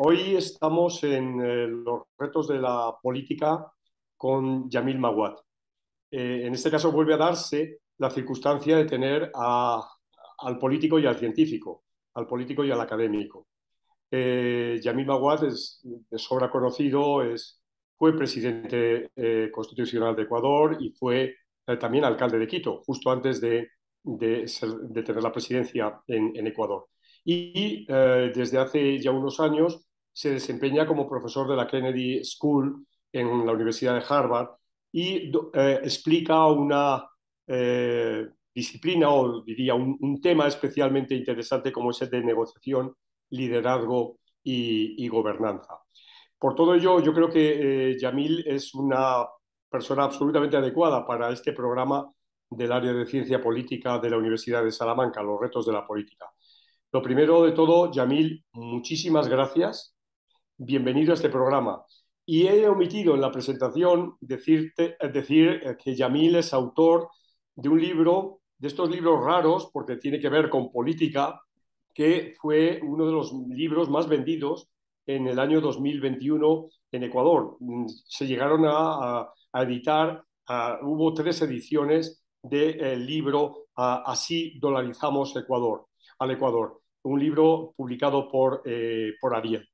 Hoy estamos en los retos de la política con Yamil Mawad. En este caso vuelve a darse la circunstancia de tener al político y al científico, al político y al académico. Yamil Mawad es de sobra conocido, fue presidente constitucional de Ecuador y fue también alcalde de Quito, justo antes de tener la presidencia en Ecuador. Y desde hace ya unos años se desempeña como profesor de la Kennedy School en la Universidad de Harvard y explica una disciplina o diría un tema especialmente interesante como es el de negociación, liderazgo y gobernanza. Por todo ello, yo creo que Yamil es una persona absolutamente adecuada para este programa del área de ciencia política de la Universidad de Salamanca, los retos de la política. Lo primero de todo, Yamil, muchísimas gracias. Bienvenido a este programa. Y he omitido en la presentación decir que Yamil es autor de un libro, de estos libros raros, porque tiene que ver con política, que fue uno de los libros más vendidos en el año 2021 en Ecuador. Se llegaron a editar, hubo 3 ediciones del libro Así dolarizamos Ecuador, al Ecuador, un libro publicado por Ariel.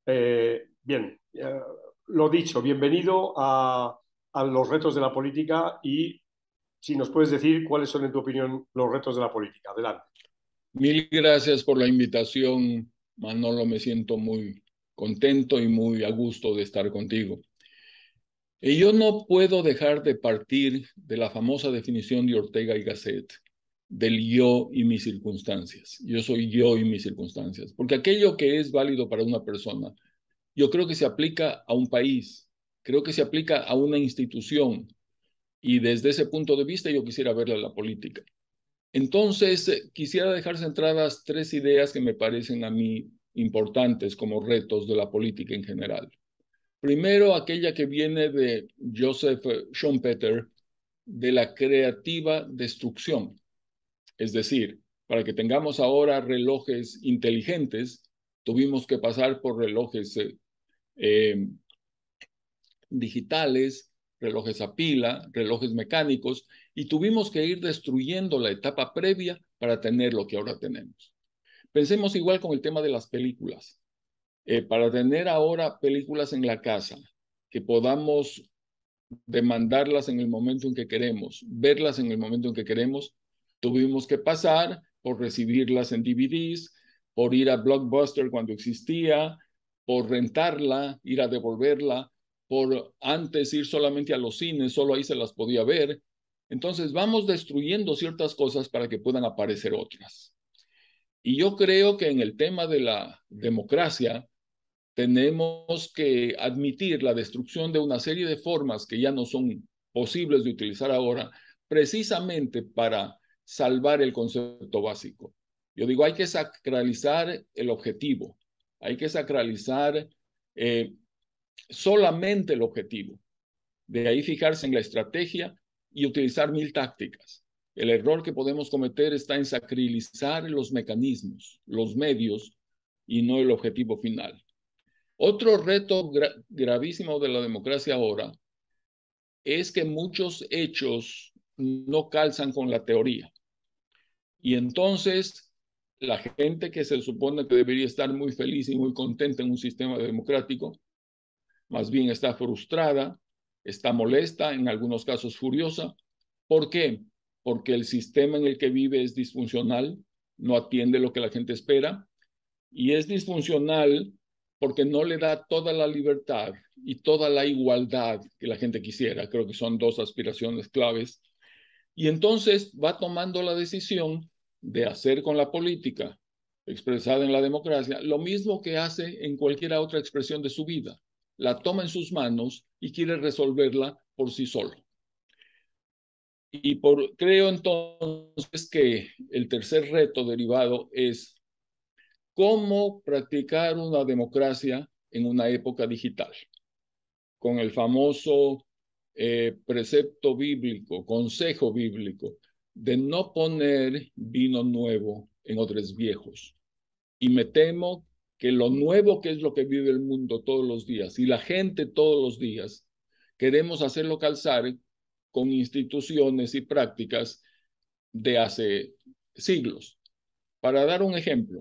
Bien, lo dicho, bienvenido a los retos de la política y si nos puedes decir cuáles son, en tu opinión, los retos de la política. Adelante. Mil gracias por la invitación, Manolo. Me siento muy contento y muy a gusto de estar contigo. Y yo no puedo dejar de partir de la famosa definición de Ortega y Gasset, del yo y mis circunstancias. Yo soy yo y mis circunstancias, porque aquello que es válido para una persona, yo creo que se aplica a un país, creo que se aplica a una institución, y desde ese punto de vista yo quisiera verla en la política. Entonces, quisiera dejar centradas 3 ideas que me parecen a mí importantes como retos de la política en general. Primero, aquella que viene de Joseph Schumpeter, de la creativa destrucción. Es decir, para que tengamos ahora relojes inteligentes, tuvimos que pasar por relojes eh, digitales, relojes a pila, relojes mecánicos, y tuvimos que ir destruyendo la etapa previa para tener lo que ahora tenemos. Pensemos igual con el tema de las películas. Para tener ahora películas en la casa, que podamos demandarlas en el momento en que queremos, verlas en el momento en que queremos, tuvimos que pasar por recibirlas en DVDs, por ir a Blockbuster cuando existía, por rentarla, ir a devolverla, por antes ir solamente a los cines, solo ahí se las podía ver. Entonces vamos destruyendo ciertas cosas para que puedan aparecer otras. Y yo creo que en el tema de la democracia tenemos que admitir la destrucción de una serie de formas que ya no son posibles de utilizar ahora, precisamente para salvar el concepto básico. Yo digo, hay que sacralizar el objetivo, hay que sacralizar solamente el objetivo. De ahí fijarse en la estrategia y utilizar 1000 tácticas. El error que podemos cometer está en sacralizar los mecanismos, los medios y no el objetivo final. Otro reto gravísimo de la democracia ahora es que muchos hechos no calzan con la teoría. Y entonces la gente que se supone que debería estar muy feliz y muy contenta en un sistema democrático, más bien está frustrada, está molesta, en algunos casos furiosa. ¿Por qué? Porque el sistema en el que vive es disfuncional, no atiende lo que la gente espera, y es disfuncional porque no le da toda la libertad y toda la igualdad que la gente quisiera. Creo que son 2 aspiraciones claves. Y entonces va tomando la decisión de hacer con la política expresada en la democracia lo mismo que hace en cualquier otra expresión de su vida. La toma en sus manos y quiere resolverla por sí solo. Y creo entonces que el tercer reto derivado es cómo practicar una democracia en una época digital, con el famoso precepto bíblico, consejo bíblico, de no poner vino nuevo en odres viejos. Y me temo que lo nuevo, que es lo que vive el mundo todos los días y la gente todos los días, queremos hacerlo calzar con instituciones y prácticas de hace siglos. Para dar un ejemplo,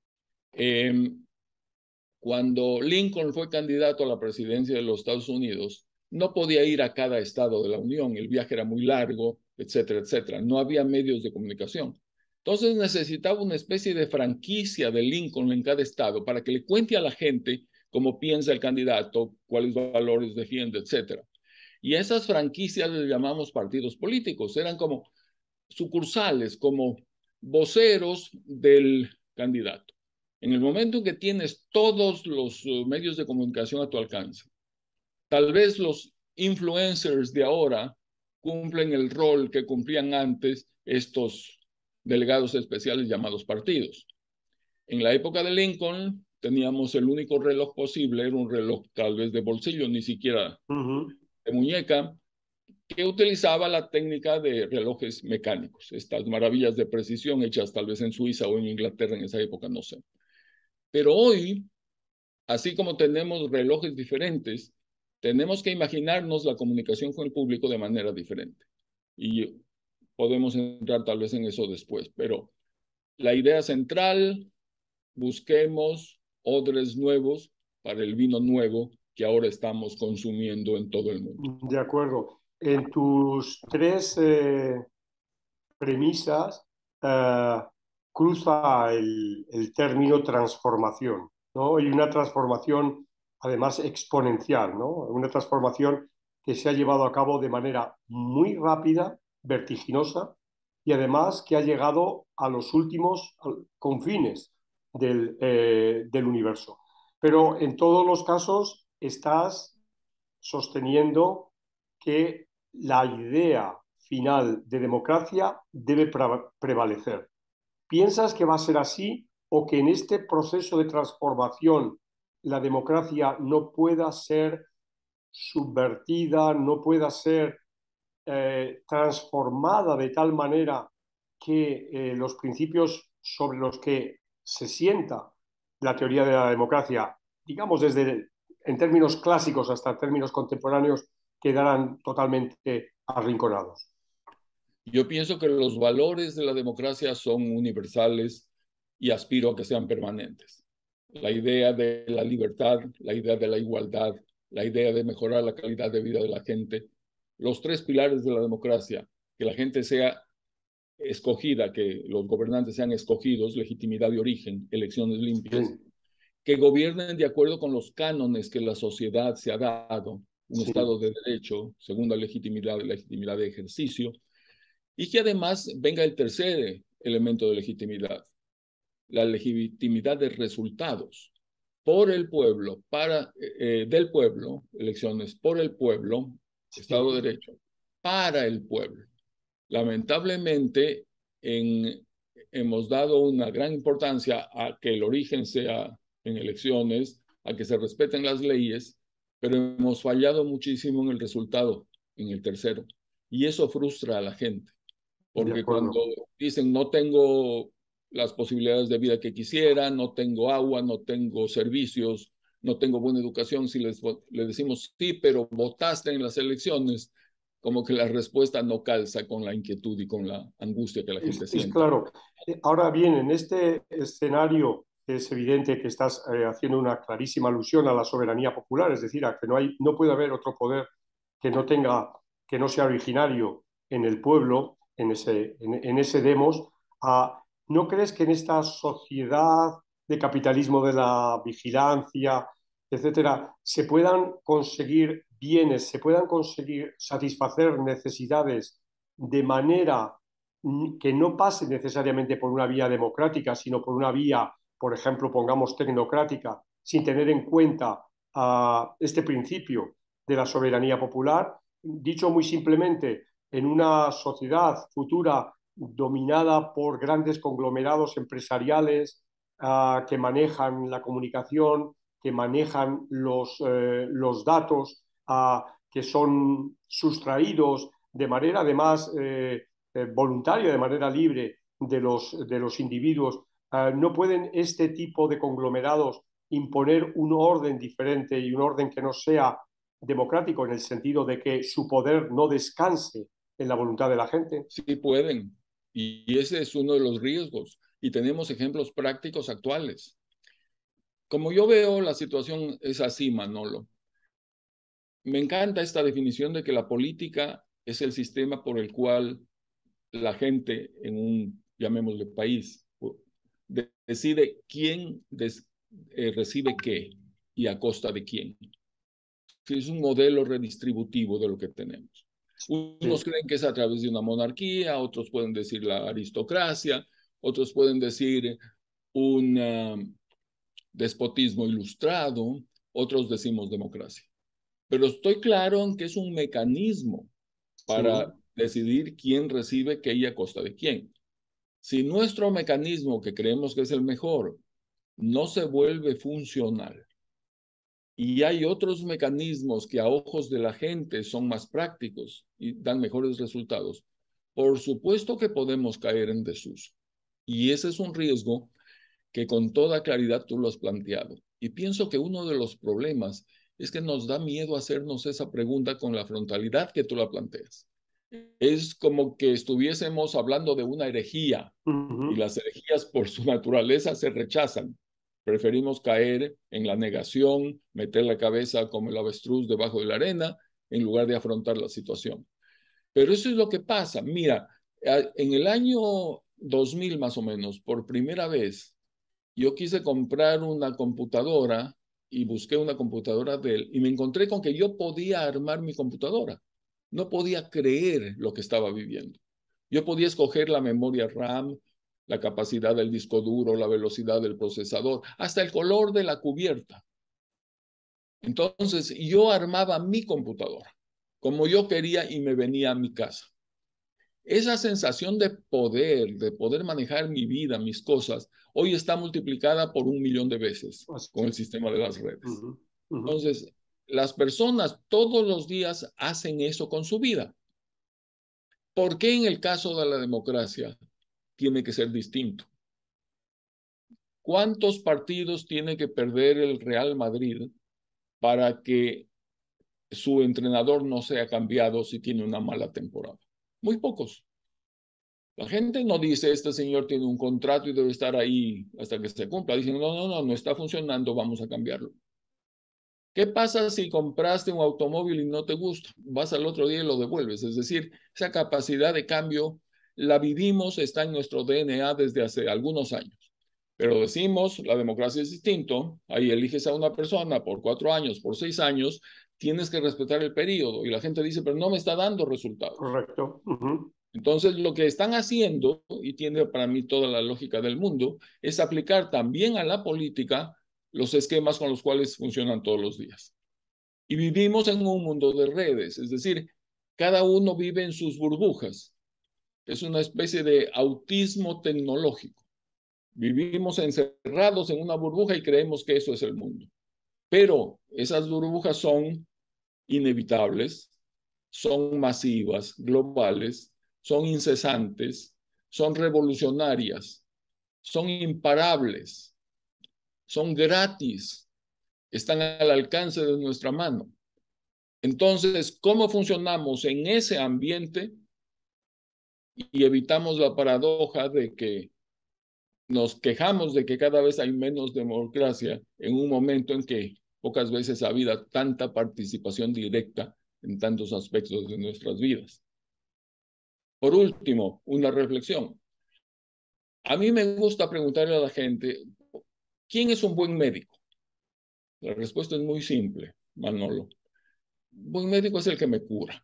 cuando Lincoln fue candidato a la presidencia de los Estados Unidos, no podía ir a cada estado de la Unión, el viaje era muy largo, etcétera, etcétera. No había medios de comunicación. Entonces necesitaba una especie de franquicia de Lincoln en cada estado para que le cuente a la gente cómo piensa el candidato, cuáles valores defiende, etcétera. Y esas franquicias les llamamos partidos políticos, eran como sucursales, como voceros del candidato. En el momento en que tienes todos los medios de comunicación a tu alcance, tal vez los influencers de ahora cumplen el rol que cumplían antes estos delegados especiales llamados partidos. En la época de Lincoln teníamos el único reloj posible, era un reloj tal vez de bolsillo, ni siquiera de muñeca, que utilizaba la técnica de relojes mecánicos, estas maravillas de precisión hechas tal vez en Suiza o en Inglaterra en esa época, no sé. Pero hoy, así como tenemos relojes diferentes, tenemos que imaginarnos la comunicación con el público de manera diferente. Y podemos entrar tal vez en eso después, pero la idea central, busquemos odres nuevos para el vino nuevo que ahora estamos consumiendo en todo el mundo. De acuerdo. En tus tres premisas cruza el término transformación, ¿no? Y una transformación además exponencial, ¿no? Una transformación que se ha llevado a cabo de manera muy rápida, vertiginosa, y además que ha llegado a los últimos confines del universo. Pero en todos los casos estás sosteniendo que la idea final de democracia debe prevalecer. ¿Piensas que va a ser así o que en este proceso de transformación la democracia no pueda ser subvertida, no pueda ser transformada de tal manera que los principios sobre los que se sienta la teoría de la democracia, digamos desde en términos clásicos hasta términos contemporáneos, quedarán totalmente arrinconados? Yo pienso que los valores de la democracia son universales y aspiro a que sean permanentes. La idea de la libertad, la idea de la igualdad, la idea de mejorar la calidad de vida de la gente, los tres pilares de la democracia, que la gente sea escogida, que los gobernantes sean escogidos, legitimidad de origen, elecciones limpias, Sí, que gobiernen de acuerdo con los cánones que la sociedad se ha dado, un sí, Estado de derecho, segunda legitimidad, legitimidad de ejercicio, y que además venga el tercer elemento de legitimidad, la legitimidad de resultados por el pueblo, del pueblo, elecciones por el pueblo, sí, Estado de Derecho, para el pueblo. Lamentablemente, hemos dado una gran importancia a que el origen sea en elecciones, a que se respeten las leyes, pero hemos fallado muchísimo en el resultado, en el tercero. Y eso frustra a la gente, de porque cuando acuerdo. dicen no tengo las posibilidades de vida que quisiera, no tengo agua, no tengo servicios, no tengo buena educación, si le decimos sí, pero votaste en las elecciones, como que la respuesta no calza con la inquietud y con la angustia que la gente Es siente. claro. Ahora bien, en este escenario es evidente que estás haciendo una clarísima alusión a la soberanía popular, es decir, a que no puede haber otro poder que no tenga, que no sea originario en el pueblo, en ese demos. ¿No crees que en esta sociedad de capitalismo de la vigilancia, etcétera, se puedan conseguir bienes, se puedan conseguir satisfacer necesidades de manera que no pase necesariamente por una vía democrática, sino por una vía, por ejemplo, pongamos tecnocrática, sin tener en cuenta este principio de la soberanía popular? Dicho muy simplemente, en una sociedad futura dominada por grandes conglomerados empresariales que manejan la comunicación, que manejan los datos, que son sustraídos de manera además voluntaria, de manera libre de los individuos ¿No pueden este tipo de conglomerados imponer un orden diferente y un orden que no sea democrático en el sentido de que su poder no descanse en la voluntad de la gente? Sí pueden. Y ese es uno de los riesgos. Y tenemos ejemplos prácticos actuales. Como yo veo la situación es así, Manolo. Me encanta esta definición de que la política es el sistema por el cual la gente en un, llamémosle, país, decide quién recibe qué y a costa de quién. Es un modelo redistributivo de lo que tenemos. Unos creen que es a través de una monarquía, otros pueden decir la aristocracia, otros pueden decir un despotismo ilustrado, otros decimos democracia. Pero estoy claro en que es un mecanismo para decidir quién recibe qué y a costa de quién. Si nuestro mecanismo, que creemos que es el mejor, no se vuelve funcional y hay otros mecanismos que a ojos de la gente son más prácticos y dan mejores resultados, por supuesto que podemos caer en desuso. Y ese es un riesgo que con toda claridad tú lo has planteado. Y pienso que uno de los problemas es que nos da miedo hacernos esa pregunta con la frontalidad que tú la planteas. Es como que estuviésemos hablando de una herejía y las herejías por su naturaleza se rechazan. Preferimos caer en la negación, meter la cabeza como el avestruz debajo de la arena, en lugar de afrontar la situación. Pero eso es lo que pasa. Mira, en el año 2000 más o menos, por primera vez, yo quise comprar una computadora y busqué una computadora de él y me encontré con que yo podía armar mi computadora. No podía creer lo que estaba viviendo. Yo podía escoger la memoria RAM, la capacidad del disco duro, la velocidad del procesador, hasta el color de la cubierta. Entonces, yo armaba mi computadora como yo quería y me venía a mi casa. Esa sensación de poder manejar mi vida, mis cosas, hoy está multiplicada por 1.000.000 de veces con el sistema de las redes. Entonces, las personas todos los días hacen eso con su vida. ¿Por qué en el caso de la democracia tiene que ser distinto? ¿Cuántos partidos tiene que perder el Real Madrid para que su entrenador no sea cambiado si tiene una mala temporada? Muy pocos. La gente no dice, este señor tiene un contrato y debe estar ahí hasta que se cumpla. Dicen, no está funcionando, vamos a cambiarlo. ¿Qué pasa si compraste un automóvil y no te gusta? Vas al otro día y lo devuelves. Es decir, esa capacidad de cambio la vivimos, está en nuestro DNA desde hace algunos años. Pero decimos, la democracia es distinto, ahí eliges a una persona por 4 años, por 6 años, tienes que respetar el periodo. Y la gente dice, pero no me está dando resultados. Correcto. Entonces, lo que están haciendo, y tiene para mí toda la lógica del mundo, es aplicar también a la política los esquemas con los cuales funcionan todos los días. Y vivimos en un mundo de redes, es decir, cada uno vive en sus burbujas. Es una especie de autismo tecnológico. Vivimos encerrados en una burbuja y creemos que eso es el mundo. Pero esas burbujas son inevitables, son masivas, globales, son incesantes, son revolucionarias, son imparables, son gratis, están al alcance de nuestra mano. Entonces, ¿cómo funcionamos en ese ambiente y evitamos la paradoja de que nos quejamos de que cada vez hay menos democracia en un momento en que pocas veces ha habido tanta participación directa en tantos aspectos de nuestras vidas? Por último, una reflexión. A mí me gusta preguntarle a la gente, ¿quién es un buen médico? La respuesta es muy simple, Manolo. Un buen médico es el que me cura.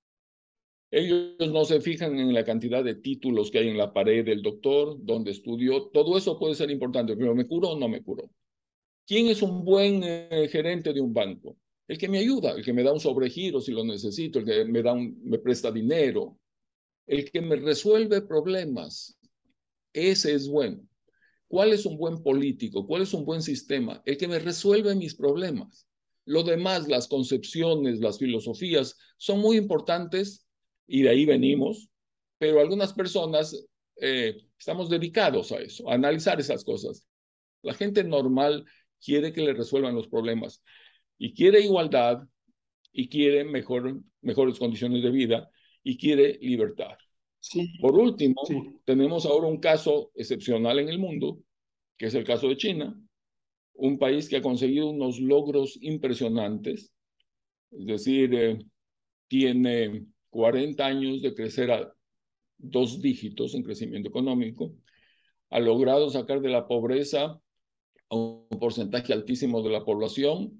Ellos no se fijan en la cantidad de títulos que hay en la pared del doctor, donde estudió. Todo eso puede ser importante, pero ¿me curó o no me curó? ¿Quién es un buen gerente de un banco? El que me ayuda, el que me da un sobregiro si lo necesito, el que me presta dinero, el que me resuelve problemas. Ese es bueno. ¿Cuál es un buen político? ¿Cuál es un buen sistema? El que me resuelve mis problemas. Lo demás, las concepciones, las filosofías, son muy importantes y de ahí venimos, pero algunas personas estamos dedicados a eso, a analizar esas cosas. La gente normal quiere que le resuelvan los problemas y quiere igualdad y quiere mejores condiciones de vida y quiere libertad. Sí, Por último, sí. tenemos ahora un caso excepcional en el mundo, que es el caso de China, un país que ha conseguido unos logros impresionantes, es decir, tiene 40 años de crecer a 2 dígitos en crecimiento económico, ha logrado sacar de la pobreza a un porcentaje altísimo de la población,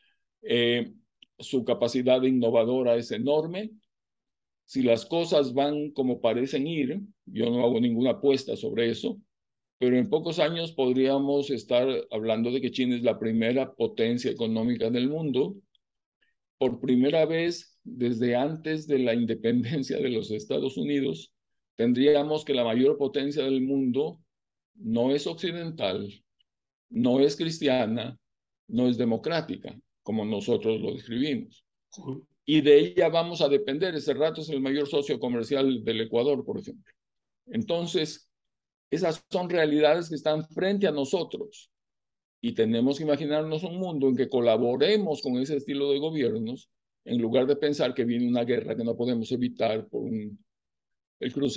su capacidad innovadora es enorme. Si las cosas van como parecen ir, yo no hago ninguna apuesta sobre eso, pero en pocos años podríamos estar hablando de que China es la primera potencia económica del mundo. Por primera vez desde antes de la independencia de los Estados Unidos, tendríamos que la mayor potencia del mundo no es occidental, no es cristiana, no es democrática, como nosotros lo describimos. Sí. Y de ella vamos a depender. Ese rato es el mayor socio comercial del Ecuador, por ejemplo. Entonces, esas son realidades que están frente a nosotros y tenemos que imaginarnos un mundo en que colaboremos con ese estilo de gobiernos en lugar de pensar que viene una guerra que no podemos evitar por el cruce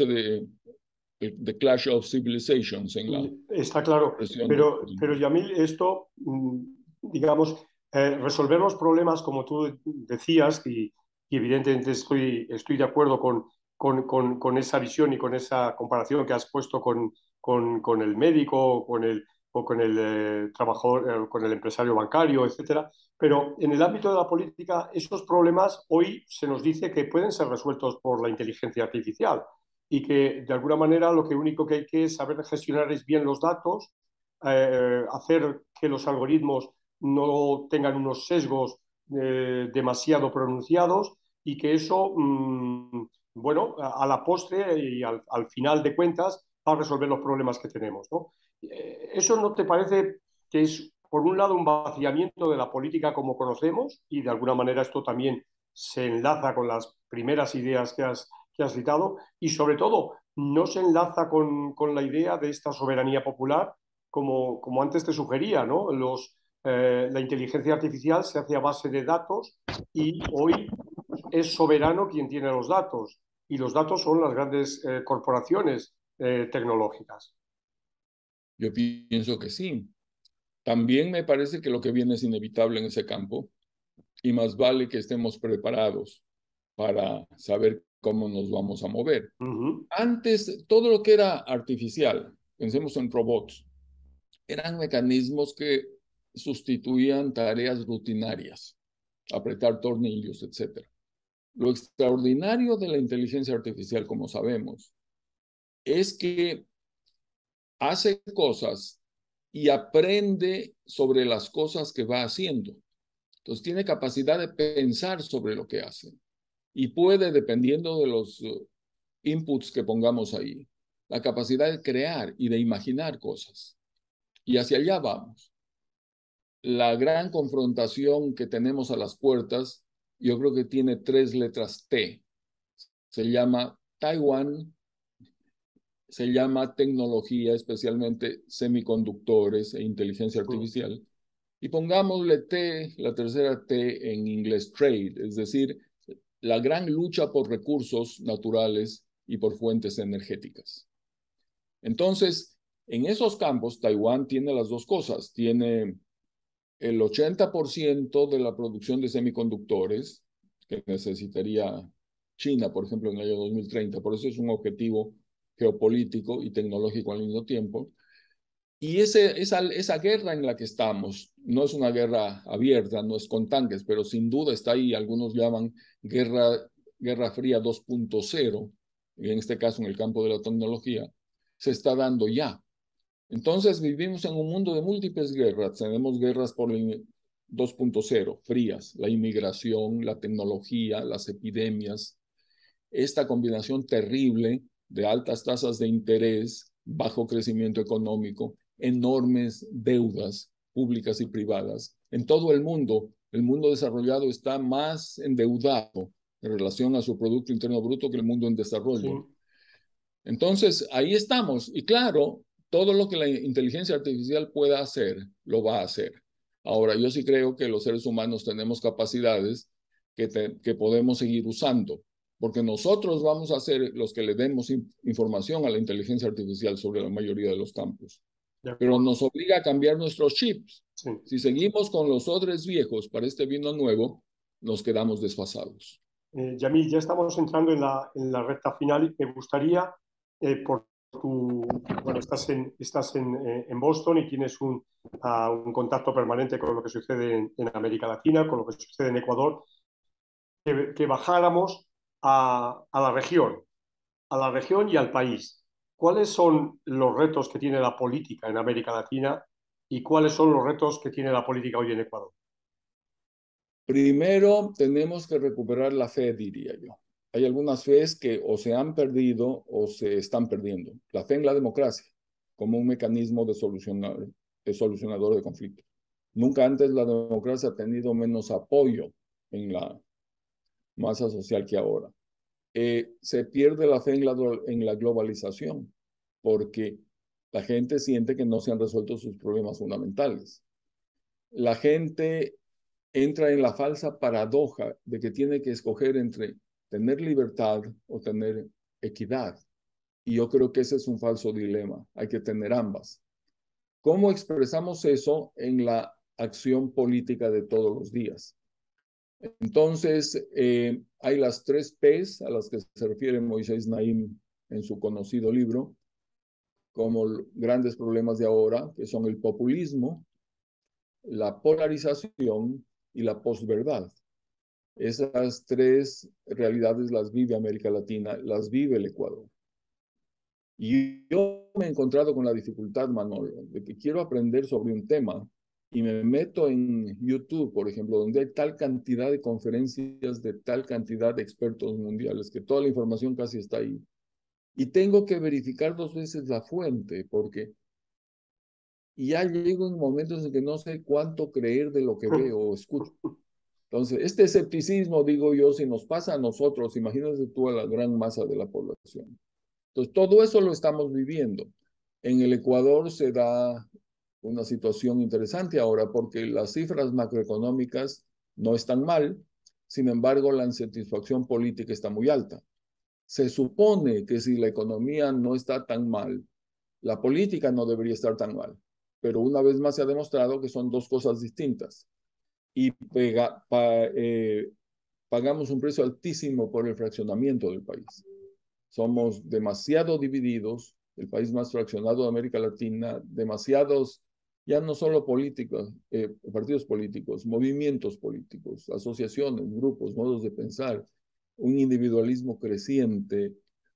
de Clash of Civilizations en la Está claro, presión de... pero Yamil, esto, digamos, resolver los problemas, como tú decías, y evidentemente estoy de acuerdo con esa visión y con esa comparación que has puesto con el médico o con el trabajador, con el empresario bancario, etcétera. Pero en el ámbito de la política, esos problemas hoy se nos dice que pueden ser resueltos por la inteligencia artificial y que de alguna manera lo que único que hay que saber gestionar es bien los datos, hacer que los algoritmos no tengan unos sesgos demasiado pronunciados y que eso, bueno, a la postre y al final de cuentas va a resolver los problemas que tenemos, ¿no? ¿Eso no te parece que es, por un lado, un vaciamiento de la política como conocemos? Y de alguna manera esto también se enlaza con las primeras ideas que has citado, y sobre todo no se enlaza con la idea de esta soberanía popular, como antes te sugería, ¿no? La inteligencia artificial se hace a base de datos y hoy es soberano quien tiene los datos, y los datos son las grandes corporaciones tecnológicas. Yo pienso que sí. También me parece que lo que viene es inevitable en ese campo y más vale que estemos preparados para saber cómo nos vamos a mover. Uh -huh. Antes, todo lo que era artificial, pensemos en robots, eran mecanismos que sustituían tareas rutinarias, apretar tornillos, etc. Lo extraordinario de la inteligencia artificial, como sabemos, es que hace cosas y aprende sobre las cosas que va haciendo. Entonces tiene capacidad de pensar sobre lo que hace y puede, dependiendo de los inputs que pongamos ahí, la capacidad de crear y de imaginar cosas. Y hacia allá vamos. La gran confrontación que tenemos a las puertas, yo creo que tiene 3 letras T. Se llama Taiwán, se llama tecnología, especialmente semiconductores e inteligencia artificial. Y pongámosle T, la tercera T en inglés, trade, es decir, la gran lucha por recursos naturales y por fuentes energéticas. Entonces, en esos campos, Taiwán tiene las dos cosas. Tiene el 80% de la producción de semiconductores que necesitaría China, por ejemplo, en el año 2030. Por eso es un objetivo geopolítico y tecnológico al mismo tiempo. Y esa guerra en la que estamos no es una guerra abierta, no es con tanques, pero sin duda está ahí. Algunos llaman guerra fría 2.0, y en este caso en el campo de la tecnología, se está dando ya. Entonces vivimos en un mundo de múltiples guerras. Tenemos guerras por 2.0, frías, la inmigración, la tecnología, las epidemias, esta combinación terrible de altas tasas de interés, bajo crecimiento económico, enormes deudas públicas y privadas. En todo el mundo desarrollado está más endeudado en relación a su Producto Interno Bruto que el mundo en Sí. desarrollo. Entonces, ahí estamos. Y claro, todo lo que la inteligencia artificial pueda hacer, lo va a hacer. Ahora, yo sí creo que los seres humanos tenemos capacidades que podemos seguir usando, porque nosotros vamos a ser los que le demos información a la inteligencia artificial sobre la mayoría de los campos. De Pero acuerdo. nos obliga a cambiar nuestros chips. Sí. Si seguimos con los odres viejos para este vino nuevo, nos quedamos desfasados. Yamil, ya estamos entrando en la recta final y me gustaría, por tu, bueno, en Boston y tienes un contacto permanente con lo que sucede en América Latina, con lo que sucede en Ecuador, que bajáramos a la región y al país. ¿Cuáles son los retos que tiene la política en América Latina y cuáles son los retos que tiene la política hoy en Ecuador? Primero, tenemos que recuperar la fe, diría yo. Hay algunas fees que o se han perdido o se están perdiendo. La fe en la democracia como un mecanismo de solucionador de conflictos. Nunca antes la democracia ha tenido menos apoyo en la masa social que ahora. Se pierde la fe en la globalización porque la gente siente que no se han resuelto sus problemas fundamentales. La gente entra en la falsa paradoja de que tiene que escoger entre tener libertad o tener equidad. Y yo creo que ese es un falso dilema. Hay que tener ambas. ¿Cómo expresamos eso en la acción política de todos los días? Entonces, hay las 3 Ps a las que se refiere Moisés Naim en su conocido libro, como grandes problemas de ahora, que son el populismo, la polarización y la posverdad. Esas 3 realidades las vive América Latina, las vive el Ecuador. Y yo me he encontrado con la dificultad, Manolo, de que quiero aprender sobre un tema y me meto en YouTube, por ejemplo, donde hay tal cantidad de conferencias de tal cantidad de expertos mundiales, que toda la información casi está ahí. Y tengo que verificar 2 veces la fuente, porque ya llego en momentos en que no sé cuánto creer de lo que veo o escucho. Entonces, este escepticismo, digo yo, si nos pasa a nosotros, imagínate tú a la gran masa de la población. Entonces, todo eso lo estamos viviendo. En el Ecuador se da una situación interesante ahora porque las cifras macroeconómicas no están mal, sin embargo, la insatisfacción política está muy alta. Se supone que si la economía no está tan mal, la política no debería estar tan mal, pero una vez más se ha demostrado que son 2 cosas distintas y pagamos un precio altísimo por el fraccionamiento del país. Somos demasiado divididos, el país más fraccionado de América Latina, demasiados, ya no solo políticos, partidos políticos, movimientos políticos, asociaciones, grupos, modos de pensar, un individualismo creciente,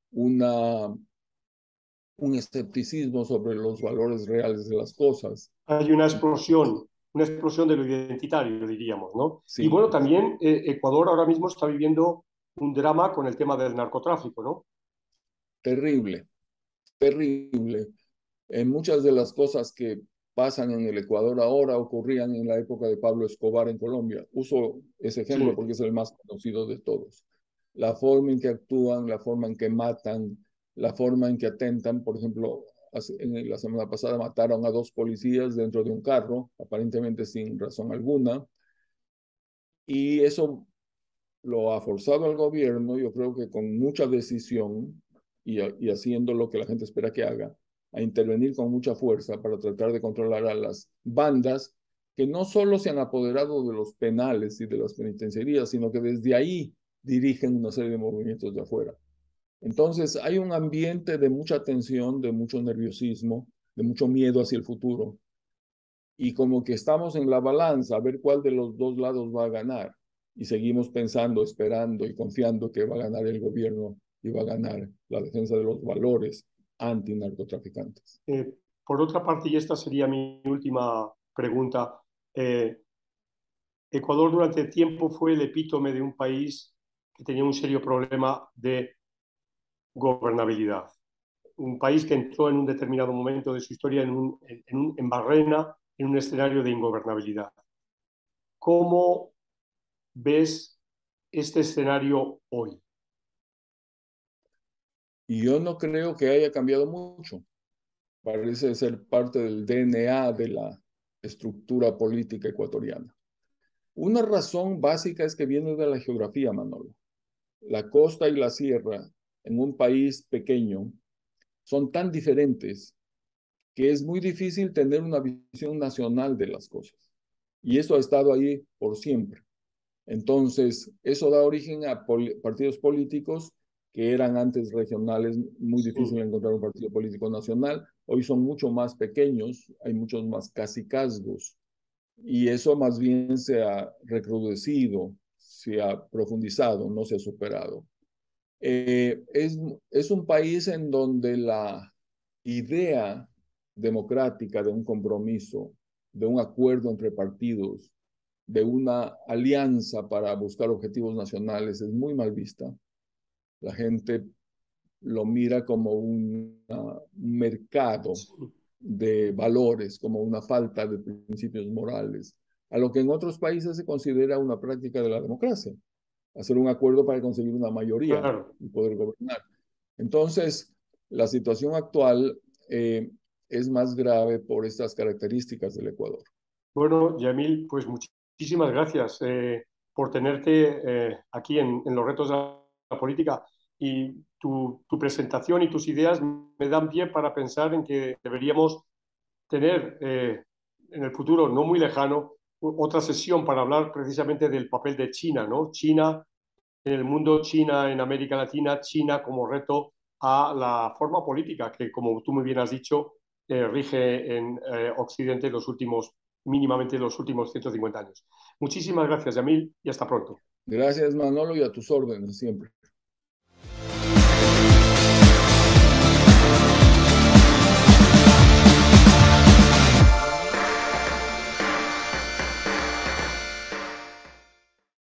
un escepticismo sobre los valores reales de las cosas. Hay una explosión de lo identitario, diríamos, ¿no? Y Sí, bueno, también Ecuador ahora mismo está viviendo un drama con el tema del narcotráfico, ¿no? terrible, terrible. Muchas de las cosas que pasan en el Ecuador ahora ocurrían en la época de Pablo Escobar en Colombia. Uso ese ejemplo Sí. porque es el más conocido de todos. La forma en que actúan, la forma en que matan, la forma en que atentan. Por ejemplo, la semana pasada mataron a 2 policías dentro de un carro, aparentemente sin razón alguna. Y eso lo ha forzado al gobierno, yo creo que con mucha decisión y haciendo lo que la gente espera que haga, a intervenir con mucha fuerza para tratar de controlar a las bandas que no solo se han apoderado de los penales y de las penitenciarías, sino que desde ahí dirigen una serie de movimientos de afuera. Entonces hay un ambiente de mucha tensión, de mucho nerviosismo, de mucho miedo hacia el futuro. Y como que estamos en la balanza a ver cuál de los 2 lados va a ganar. Y seguimos pensando, esperando y confiando que va a ganar el gobierno y va a ganar la defensa de los valores antinarcotraficantes. Por otra parte, y esta sería mi última pregunta, eh, Ecuador durante tiempo fue el epítome de un país que tenía un serio problema de gobernabilidad. Un país que entró en un determinado momento de su historia en Barrena, en un escenario de ingobernabilidad. ¿Cómo ves este escenario hoy? Y yo no creo que haya cambiado mucho. Parece ser parte del DNA de la estructura política ecuatoriana. Una razón básica es que viene de la geografía, Manolo. La costa y la sierra en un país pequeño son tan diferentes que es muy difícil tener una visión nacional de las cosas. Y eso ha estado ahí por siempre. Entonces, eso da origen a partidos políticos que eran antes regionales, muy difícil Sí, encontrar un partido político nacional. Hoy son mucho más pequeños, hay muchos más cacicazgos. Y eso más bien se ha recrudecido, se ha profundizado, no se ha superado. Es un país en donde la idea democrática de un compromiso, de un acuerdo entre partidos, de una alianza para buscar objetivos nacionales es muy mal vista. La gente lo mira como un mercado sí, de valores, como una falta de principios morales, a lo que en otros países se considera una práctica de la democracia, hacer un acuerdo para conseguir una mayoría claro. y poder gobernar. Entonces, la situación actual es más grave por estas características del Ecuador. Bueno, Yamil, pues muchísimas gracias por tenerte aquí en los retos de la política y tu presentación y tus ideas me dan pie para pensar en que deberíamos tener en el futuro no muy lejano otra sesión para hablar precisamente del papel de China, ¿no? China en el mundo, China en América Latina, China como reto a la forma política que, como tú muy bien has dicho, rige en Occidente mínimamente los últimos 150 años. Muchísimas gracias, Yamil, y hasta pronto. Gracias, Manolo, y a tus órdenes siempre.